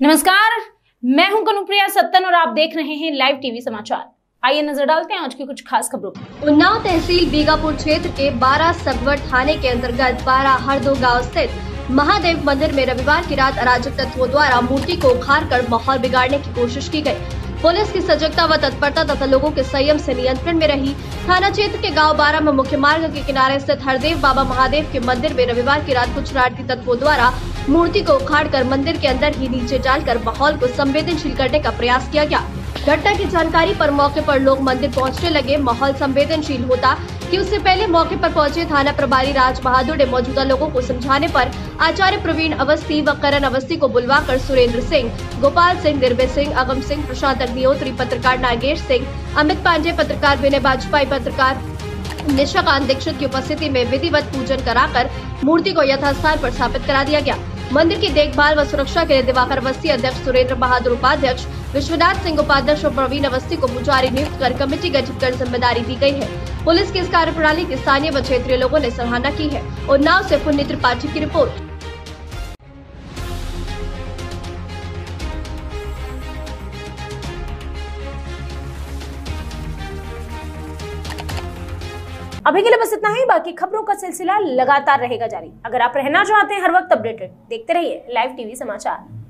नमस्कार, मैं हूं कनुप्रिया सत्तन और आप देख रहे हैं लाइव टीवी समाचार। आइए नजर डालते हैं आज की कुछ खास खबरों पर। उन्नाव तहसील बीगापुर क्षेत्र के 12 सगवड़ थाने के अंतर्गत 12 हरदो गांव स्थित महादेव मंदिर में रविवार की रात अराजक तत्वों द्वारा मूर्ति को उखाड़कर माहौल बिगाड़ने की कोशिश की गई। पुलिस की सजगता व तत्परता तथा लोगों के संयम से नियंत्रण में रही। थाना क्षेत्र के गांव 12 में मुख्य मार्ग के किनारे स्थित हरदेव बाबा महादेव के मंदिर में रविवार की रात कुछ शरारती तत्वों द्वारा मूर्ति को उखाड़कर मंदिर के अंदर ही नीचे डालकर माहौल को संवेदनशील करने का प्रयास किया गया। घटना की जानकारी पर मौके पर लोग मंदिर पहुंचने लगे। माहौल संवेदनशील होता कि उससे पहले मौके पर पहुंचे थाना प्रभारी राज बहादुर ने मौजूदा लोगों को समझाने पर आचार्य प्रवीण अवस्थी व करण अवस्थी को बुलवाकर सुरेंद्र सिंह, गोपाल सिंह, निर्भय सिंह, अगम सिंह, प्रशांत अग्निहोत्री, पत्रकार नागेश सिंह, अमित पांडे, पत्रकार विनय बाजपेयी, पत्रकार निशाकांत दीक्षित की उपस्थिति में विधिवत पूजन कराकर मूर्ति को यथास्थान पर स्थापित करा दिया गया। मंदिर की देखभाल व सुरक्षा के लिए दिवाकर अवस्थी अध्यक्ष, सुरेंद्र बहादुर उपाध्यक्ष, विश्वनाथ सिंह उपाध्यक्ष और प्रवीण अवस्थी को पुजारी नियुक्त कर कमेटी गठित कर जिम्मेदारी दी गई है। पुलिस की इस कार्यप्रणाली की स्थानीय व क्षेत्रीय लोगों ने सराहना की है। उन्नाव से पुण्य त्रिपाठी की रिपोर्ट। अभी के लिए बस इतना ही। बाकी खबरों का सिलसिला लगातार रहेगा जारी। अगर आप रहना चाहते हैं हर वक्त अपडेटेड, देखते रहिए लाइव टीवी समाचार।